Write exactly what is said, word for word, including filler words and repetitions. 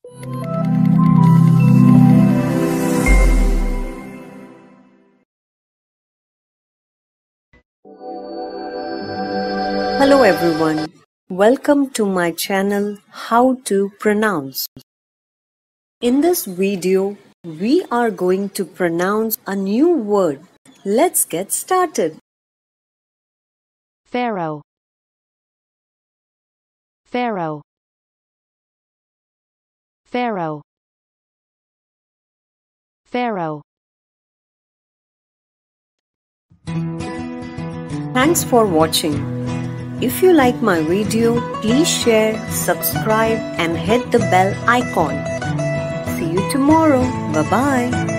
Hello everyone, welcome to my channel How to Pronounce. In this video, we are going to pronounce a new word. Let's get started. Ferro. Ferro. Ferro. Ferro. Thanks for watching. If you like my video, please share, subscribe and hit the bell icon. See you tomorrow. Bye-bye.